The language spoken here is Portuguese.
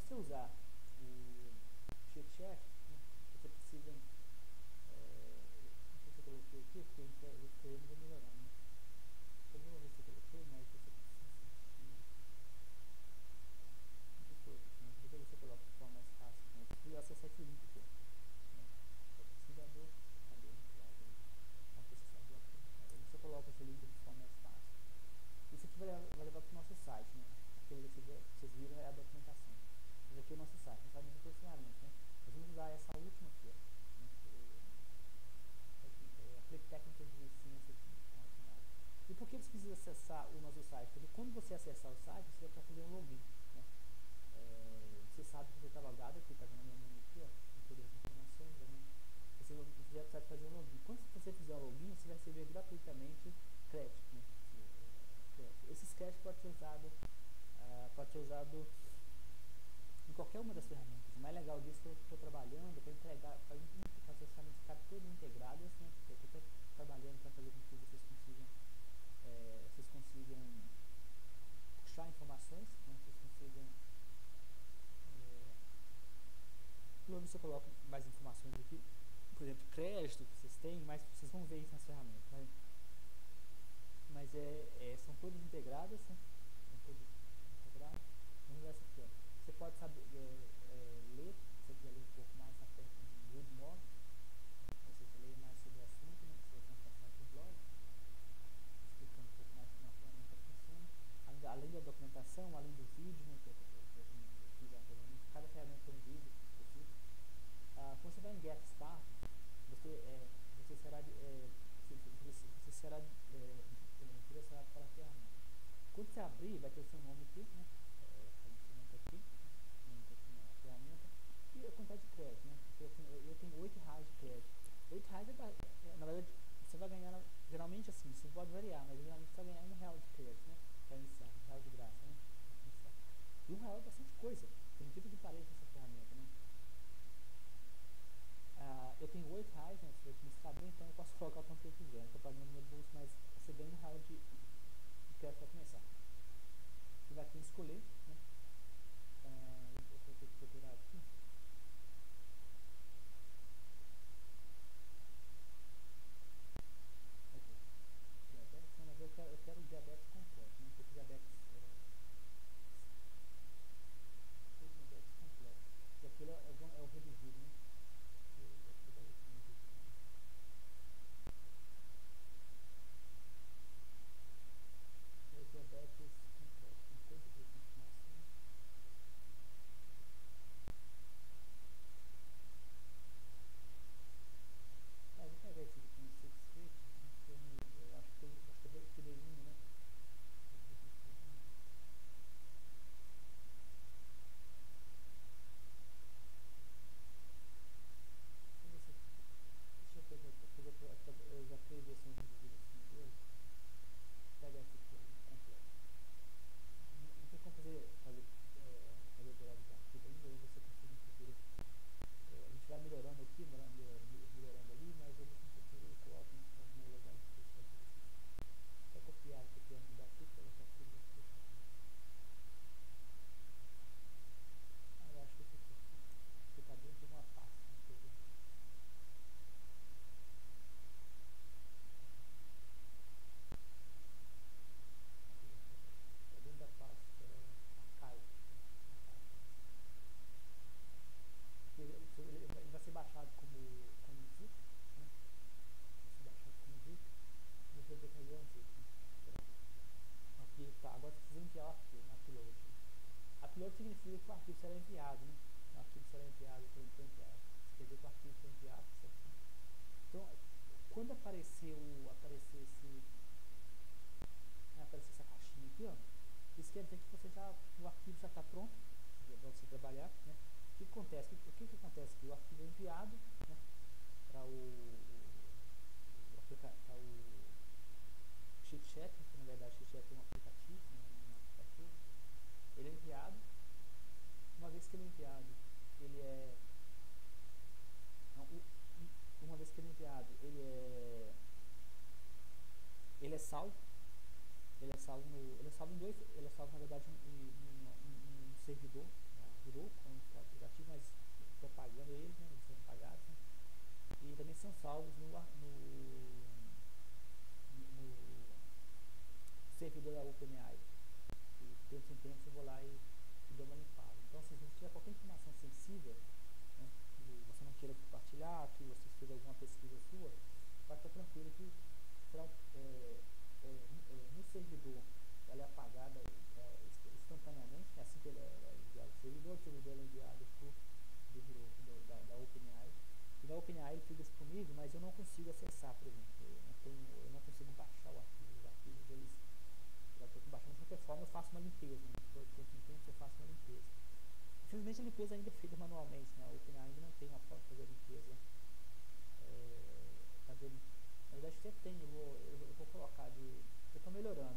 você usar o CheckChat, né, você precisa, não sei se eu coloquei aqui, porque a gente vai escrevendo e vai melhorando, né? Depois eu vou ver se eu coloquei, mas você precisa assistir. Não sei se coloquei, né? Depois eu vou ver se eu coloco de forma mais fácil. Né? Você precisa acessar esse link aqui, ó, né? É pesquisador acadêmico lá do processador acadêmico. Você coloca esse link de forma mais fácil. Isso aqui vai levar para o nosso site, né? Aquilo que vocês viram é a documentação. Esse aqui é o nosso site, no site de todas as ferramentas, né? Nós vamos usar essa última aqui, ó, né? Aplique técnicas de ciência relacionada. E por que você precisa acessar o nosso site? Porque quando você acessar o site, você vai fazer um login, né? Você sabe que você está logado aqui, está vendo a minha mão aqui, ó, com todas as informações, tá vendo? Você já precisa fazer um login. Quando você fizer um login, você vai receber gratuitamente crédito, né? Esses créditos pode ser usado em qualquer uma das ferramentas. O mais legal disso é que eu estou trabalhando para entregar, para as ferramentas ficarem todas integradas, né? Eu estou trabalhando para fazer com que vocês consigam puxar informações, né? Vocês consigam quando você coloca mais informações aqui, por exemplo, crédito que vocês têm, mas vocês vão ver isso nas ferramentas, né? Mas são todas integradas, né? São todas integradas. Vamos ver essa aqui, ó. Você pode saber ler, se você quiser ler um pouco mais, aperta em Read More, ou você quer ler mais sobre o assunto, né? Você vai ter um site do blog, explicando um pouco mais como a ferramenta funciona. Além da documentação, além do vídeo, né? Que eu fiz anteriormente, cada ferramenta tem um vídeo específico. Quando você vai em Get Started, você será direcionado para a ferramenta. Quando você abrir, vai ter o seu nome aqui, né? Seu nome está aqui, na ferramenta, e a quantidade de crédito, né? Eu tenho 8 reais de crédito. 8 reais na verdade, você vai ganhar, geralmente assim, você pode variar, mas geralmente você vai ganhar 1 real de crédito, né? Para iniciar, 1 real de graça, né? E 1 real é bastante coisa, por incrível que pareça essa ferramenta, né? Eu tenho 8 reais, né, se me saber, então eu posso colocar o tanto que eu quiser. Estou pagando no meu bolso, mas você ganha 1 real de crédito para começar. Você vai aqui em escolher, né? Eu vou ter que procurar aqui. Ok. Diabetes, não, mas eu quero o diabetes completo, né? Porque diabetes completo. E aquilo é o reduzido, né? Diabetes completo, com todas as informações. Eu vou pegar esse aqui no Six Street, eu acho que eu tirei uma, né? Eu já criei versões reduzidas assim dele. Pega essa aqui, completa. Não tem como fazer durado de arquivo ainda, ou você consegue no futuro. A gente vai melhorando aqui, melhorando ali, mas eu no futuro eu coloco as mais legais que eu só copiar isso aqui, não dá tudo, pegar esse arquivo e vai fechar. Eu acho que esse aqui está dentro de uma pasta, quer ver? Está dentro da pasta archive. Ele vai ser baixado como zip, né? Vai ser baixado como zip. Deixa eu ver cadê o zip, né? Aqui, tá, agora você precisa enviar o arquivo, upload. Upload significa que o arquivo será enviado, né? O arquivo será enviado, foi enviado. Quer dizer que o arquivo foi enviado, certinho. Então, quando aparecer essa caixinha aqui, ó, isso quer dizer que o arquivo já está pronto para você trabalhar, né? O que acontece? O que acontece aqui? O arquivo é enviado, né, para o CheckChat, que na verdade o CheckChat é um aplicativo, ele é enviado. Uma vez que ele é enviado, ele é salvo. Ele é salvo na verdade em um servidor, configurou como aplicativo, mas estou pagando eles, né, eles são pagados, né, e também são salvos no servidor da OpenAI. E de tempos em tempos eu vou lá e dou uma limpada. Então, se você tiver qualquer informação sensível, né, que você não queira compartilhar, que você fez alguma pesquisa sua, pode ficar tranquilo que será no servidor ela é apagada instantaneamente, né, assim que ele é enviado para o servidor é enviado da OpenAI, e na OpenAI ele fica disponível, mas eu não consigo acessar, por exemplo, eu não consigo baixar o arquivo, os arquivos eles já estou baixando. De qualquer forma eu faço uma limpeza, né, de tempo em tempo eu faço uma limpeza. Infelizmente a limpeza ainda é feita manualmente, né, a OpenAI ainda não tem uma forma de fazer a limpeza, na verdade sempre tem, eu vou colocar eu estou melhorando,